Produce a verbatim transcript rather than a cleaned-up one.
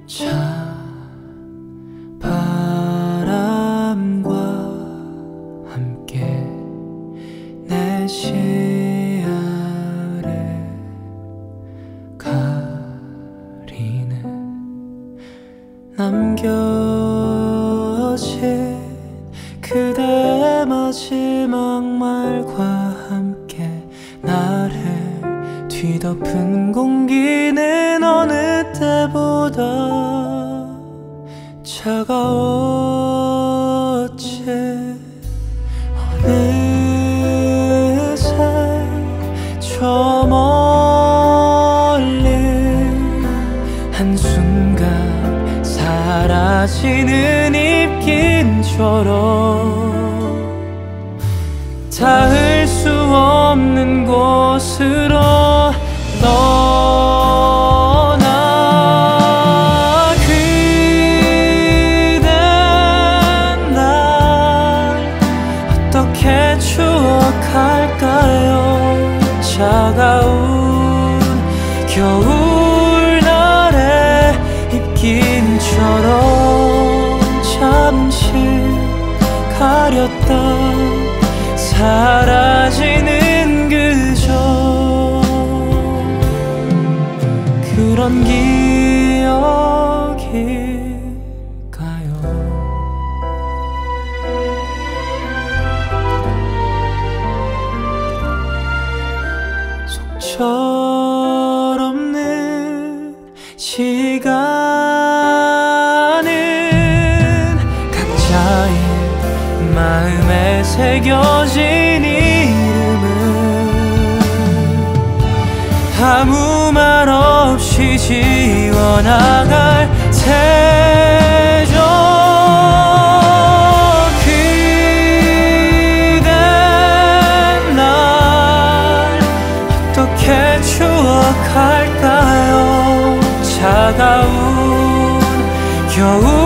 자, 바람과 함께 내 시야를 가리는 남겨진 그대의 마지막 말과 함께 나를 뒤덮은 공기는 어느 때보다 차가웠지. 어느새 저 멀리 한순간 사라지는 입김처럼 닿을 수 없는 곳으로 떠나. 그댄 날 어떻게 추억할까요? 차가운 겨울날의 입김처럼 잠시 가렸다 사라지는 그저 그런 기억일까요? 속절없는 시간은 각자의 마음에 새겨진 이름은 아무 말 없이 지워나갈 테죠. 그댄 날 어떻게 추억할까요? 차가운 겨울